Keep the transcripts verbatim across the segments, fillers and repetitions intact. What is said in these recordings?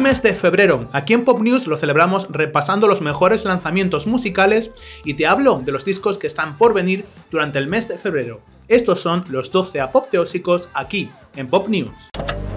mes de febrero. Aquí en Pop News lo celebramos repasando los mejores lanzamientos musicales y te hablo de los discos que están por venir durante el mes de febrero. Estos son los doce apoteósicos aquí en Pop News.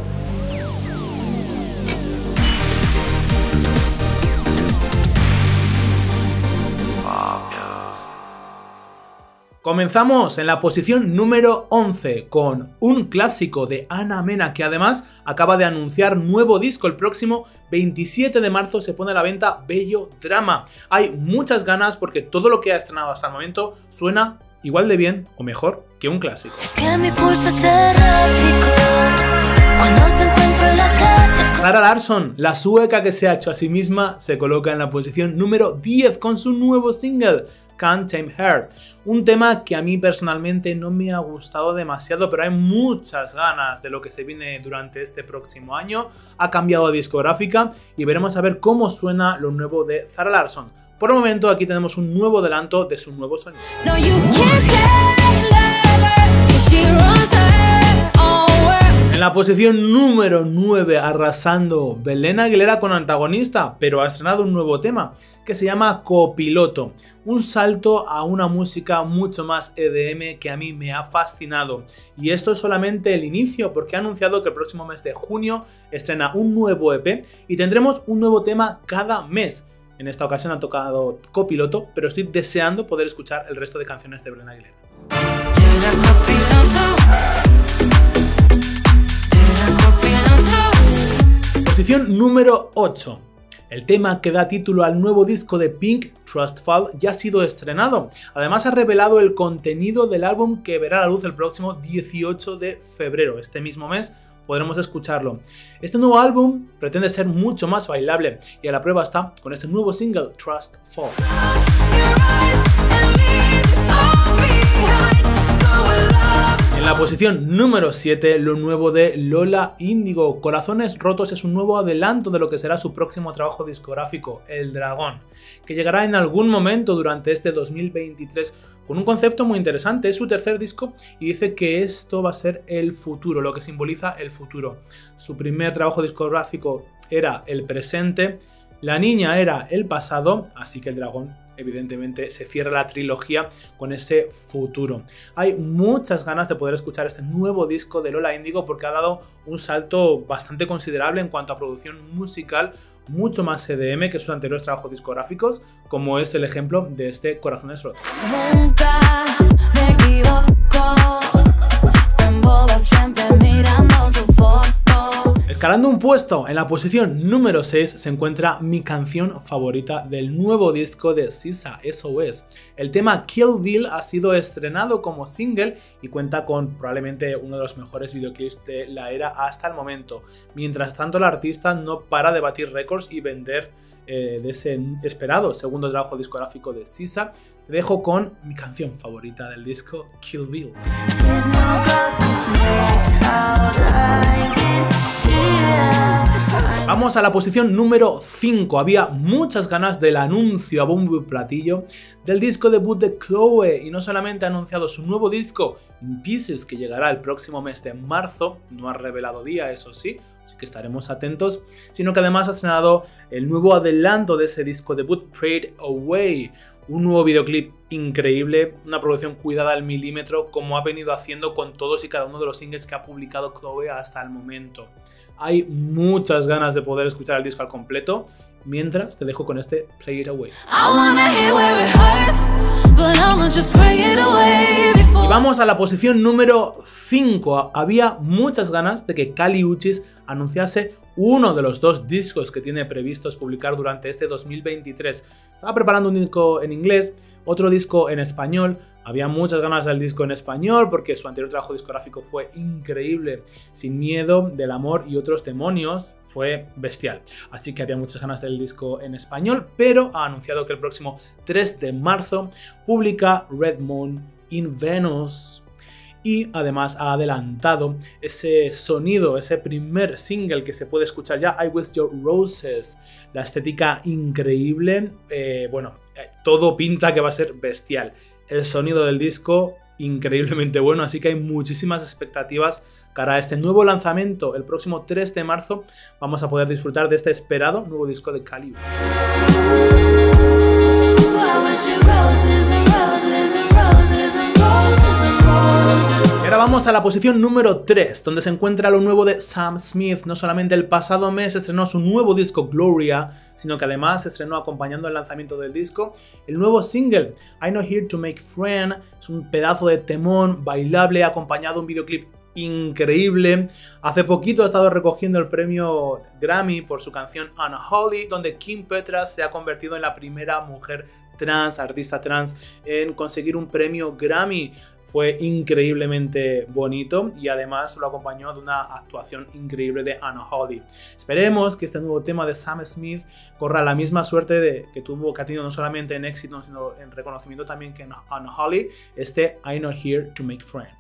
Comenzamos en la posición número once con un clásico de Ana Mena, que además acaba de anunciar nuevo disco. El próximo veintisiete de marzo se pone a la venta Bello Drama. Hay muchas ganas porque todo lo que ha estrenado hasta el momento suena igual de bien o mejor que un clásico. Es que mi pulso es errático cuando te encuentro en la calle. Zara Larsson, la sueca que se ha hecho a sí misma, se coloca en la posición número diez con su nuevo single Can't Tame Her, un tema que a mí personalmente no me ha gustado demasiado, pero hay muchas ganas de lo que se viene durante este próximo año. Ha cambiado de discográfica y veremos a ver cómo suena lo nuevo de Zara Larsson. Por el momento aquí tenemos un nuevo adelanto de su nuevo sonido. No, you can't tell her that she runs her own world. En la posición número nueve, arrasando, Belén Aguilera con Antagonista, pero ha estrenado un nuevo tema que se llama Copiloto, un salto a una música mucho más E D M que a mí me ha fascinado. Y esto es solamente el inicio, porque ha anunciado que el próximo mes de junio estrena un nuevo E P y tendremos un nuevo tema cada mes. En esta ocasión ha tocado Copiloto, pero estoy deseando poder escuchar el resto de canciones de Belén Aguilera. Posición número ocho. El tema que da título al nuevo disco de Pink, Trustful, ya ha sido estrenado. Además ha revelado el contenido del álbum que verá la luz el próximo dieciocho de febrero. Este mismo mes podremos escucharlo. Este nuevo álbum pretende ser mucho más bailable y a la prueba está con este nuevo single, Trustful. En la posición número siete, lo nuevo de Lola Índigo. Corazones Rotos es un nuevo adelanto de lo que será su próximo trabajo discográfico, El Dragón, que llegará en algún momento durante este dos mil veintitrés con un concepto muy interesante. Es su tercer disco y dice que esto va a ser el futuro, lo que simboliza el futuro. Su primer trabajo discográfico era el presente, La Niña era el pasado, así que El Dragón evidentemente se cierra la trilogía con ese futuro. Hay muchas ganas de poder escuchar este nuevo disco de Lola Índigo porque ha dado un salto bastante considerable en cuanto a producción musical, mucho más E D M que sus anteriores trabajos discográficos, como es el ejemplo de este Corazones Rotos. Nunca me equivoco, te embobas siempre mirando su foto. Escalando un puesto, en la posición número seis se encuentra mi canción favorita del nuevo disco de SZA, S O S. El tema Kill Bill ha sido estrenado como single y cuenta con probablemente uno de los mejores videoclips de la era hasta el momento. Mientras tanto, el artista no para de batir récords y vender eh, de ese esperado segundo trabajo discográfico de SZA. Te dejo con mi canción favorita del disco, Kill Bill. Vamos a la posición número cinco. Había muchas ganas del anuncio a bombo y platillo del disco debut de Chloe, y no solamente ha anunciado su nuevo disco In Pieces, que llegará el próximo mes de marzo, no ha revelado día, eso sí, así que estaremos atentos, sino que además ha estrenado el nuevo adelanto de ese disco debut, Prayed Away, un nuevo videoclip increíble, una producción cuidada al milímetro, como ha venido haciendo con todos y cada uno de los singles que ha publicado Chloe hasta el momento. Hay muchas ganas de poder escuchar el disco al completo, mientras te dejo con este Play It Away. Y vamos a la posición número cinco. Había muchas ganas de que Kali Uchis anunciase uno de los dos discos que tiene previstos publicar durante este dos mil veintitrés. Estaba preparando un disco en inglés, otro disco en español. Había muchas ganas del disco en español porque su anterior trabajo discográfico fue increíble. Sin Miedo, Del Amor y Otros Demonios fue bestial. Así que había muchas ganas del disco en español, pero ha anunciado que el próximo tres de marzo publica Red Moon in Venus. Y además ha adelantado ese sonido, ese primer single que se puede escuchar ya, I Wish Your Roses. La estética increíble, eh, bueno, eh, todo pinta que va a ser bestial. El sonido del disco increíblemente bueno, así que hay muchísimas expectativas cara a este nuevo lanzamiento. El próximo tres de marzo vamos a poder disfrutar de este esperado nuevo disco de Kali Uchis. Y ahora vamos a la posición número tres, donde se encuentra lo nuevo de Sam Smith. No solamente el pasado mes estrenó su nuevo disco Gloria, sino que además se estrenó acompañando el lanzamiento del disco el nuevo single I'm Not Here to Make Friends. Es un pedazo de temón bailable acompañado de un videoclip increíble. Hace poquito ha estado recogiendo el premio Grammy por su canción Unholy, donde Kim Petras se ha convertido en la primera mujer trans, artista trans, en conseguir un premio Grammy. Fue increíblemente bonito y además lo acompañó de una actuación increíble de Unholy. Esperemos que este nuevo tema de Sam Smith corra la misma suerte de, que tuvo, que ha tenido no solamente en éxito, sino en reconocimiento también que en Unholy, este I'm Not Here to Make Friends.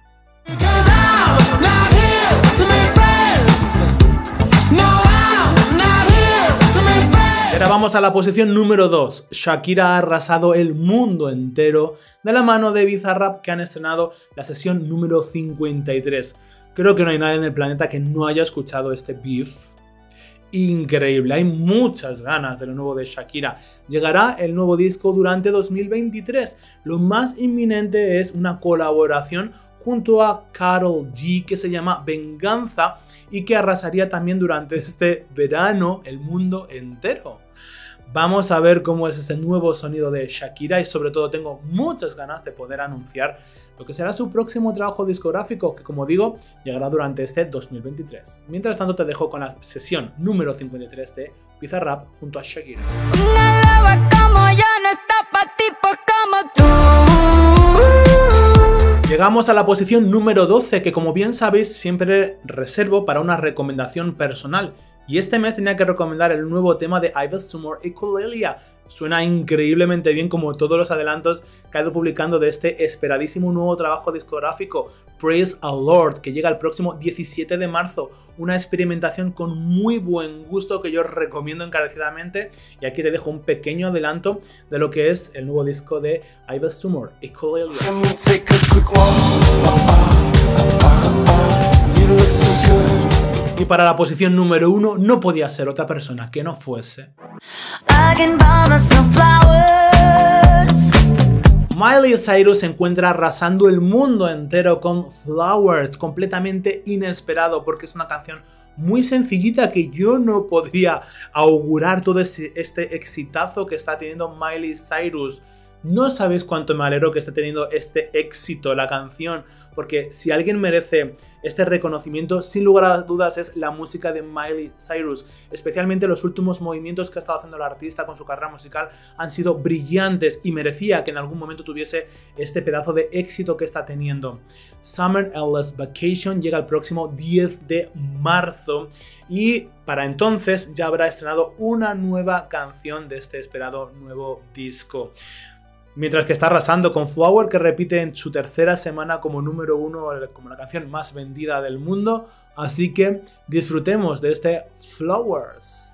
Y ahora vamos a la posición número dos. Shakira ha arrasado el mundo entero de la mano de Bizarrap, que han estrenado la sesión número cincuenta y tres. Creo que no hay nadie en el planeta que no haya escuchado este beef. Increíble, hay muchas ganas de lo nuevo de Shakira. Llegará el nuevo disco durante dos mil veintitrés. Lo más inminente es una colaboración junto a Karol G que se llama Venganza y que arrasaría también durante este verano el mundo entero. Vamos a ver cómo es ese nuevo sonido de Shakira y sobre todo tengo muchas ganas de poder anunciar lo que será su próximo trabajo discográfico, que como digo, llegará durante este dos mil veintitrés. Mientras tanto te dejo con la sesión número cincuenta y tres de Bizarrap junto a Shakira. Una loba como yo no está pa' tipos como tú. Llegamos a la posición número doce, que como bien sabéis siempre reservo para una recomendación personal. Y este mes tenía que recomendar el nuevo tema de Iva Summer y Colelia. Suena increíblemente bien como todos los adelantos que ha ido publicando de este esperadísimo nuevo trabajo discográfico, Praise a Lord, que llega el próximo diecisiete de marzo. Una experimentación con muy buen gusto que yo os recomiendo encarecidamente. Y aquí te dejo un pequeño adelanto de lo que es el nuevo disco de Iva Summer y Colelia. Y para la posición número uno no podía ser otra persona que no fuese Miley Cyrus. Se encuentra arrasando el mundo entero con Flowers, completamente inesperado porque es una canción muy sencillita que yo no podría augurar todo ese, este exitazo que está teniendo Miley Cyrus. No sabéis cuánto me alegro que esté teniendo este éxito la canción, porque si alguien merece este reconocimiento, sin lugar a dudas es la música de Miley Cyrus. Especialmente los últimos movimientos que ha estado haciendo la artista con su carrera musical han sido brillantes y merecía que en algún momento tuviese este pedazo de éxito que está teniendo. Summer Endless Vacation llega el próximo diez de marzo y para entonces ya habrá estrenado una nueva canción de este esperado nuevo disco. Mientras que está arrasando con Flower, que repite en su tercera semana como número uno, como la canción más vendida del mundo. Así que disfrutemos de este Flowers.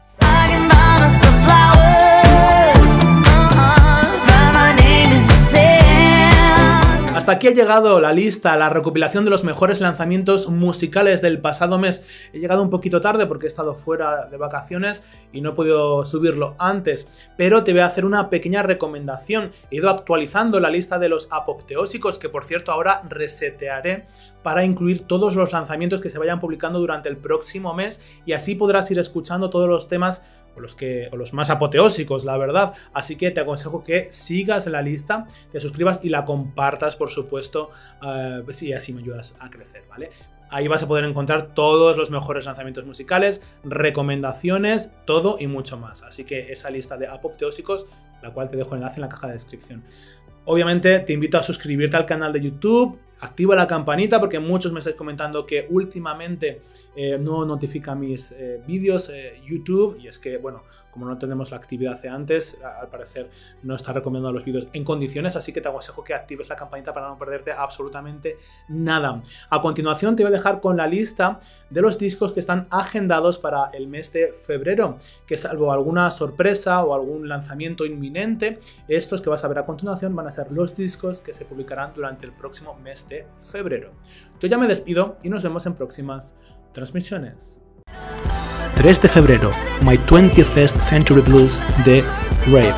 Hasta aquí ha llegado la lista, la recopilación de los mejores lanzamientos musicales del pasado mes. He llegado un poquito tarde porque he estado fuera de vacaciones y no he podido subirlo antes, pero te voy a hacer una pequeña recomendación. He ido actualizando la lista de los apopteósicos, que por cierto ahora resetearé para incluir todos los lanzamientos que se vayan publicando durante el próximo mes y así podrás ir escuchando todos los temas o los, que, o los más apoteósicos, la verdad. Así que te aconsejo que sigas la lista, te suscribas y la compartas, por supuesto, uh, y así me ayudas a crecer, ¿vale? Ahí vas a poder encontrar todos los mejores lanzamientos musicales, recomendaciones, todo y mucho más. Así que esa lista de apopteósicos, la cual te dejo el enlace en la caja de descripción. Obviamente te invito a suscribirte al canal de YouTube, Activa la campanita porque muchos me estáis comentando que últimamente eh, no notifica mis eh, vídeos eh, YouTube, y es que, bueno, como no tenemos la actividad de antes, al parecer no está recomendando los vídeos en condiciones, así que te aconsejo que actives la campanita para no perderte absolutamente nada. A continuación te voy a dejar con la lista de los discos que están agendados para el mes de febrero, que salvo alguna sorpresa o algún lanzamiento inminente, estos que vas a ver a continuación van a ser los discos que se publicarán durante el próximo mes de febrero. Yo ya me despido y nos vemos en próximas transmisiones. tres de febrero, My twenty-first Century Blues de Rave.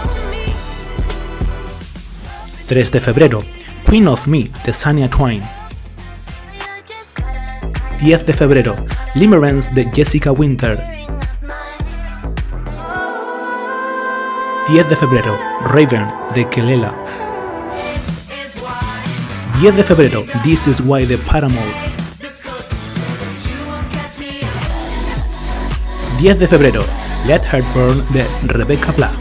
tres de febrero, Queen of Me de Shania Twain. diez de febrero, Limerence de Jessica Winter. diez de febrero, Raven de Kelela. diez de febrero, This Is Why de Paramore. diez de febrero, Let Her Burn de Rebecca Black.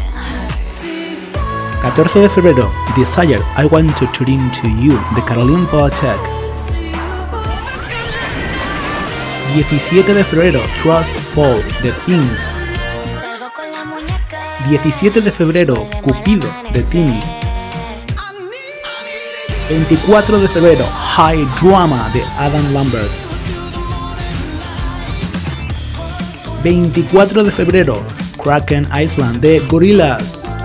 catorce de febrero, Desire, I Want to Tune Into You de Caroline Polachek. diecisiete de febrero, Trust Fall de Pink. diecisiete de febrero, Cupido de Timmy. veinticuatro de febrero, High Drama de Adam Lambert. veinticuatro de febrero, Kraken Island de Gorillaz.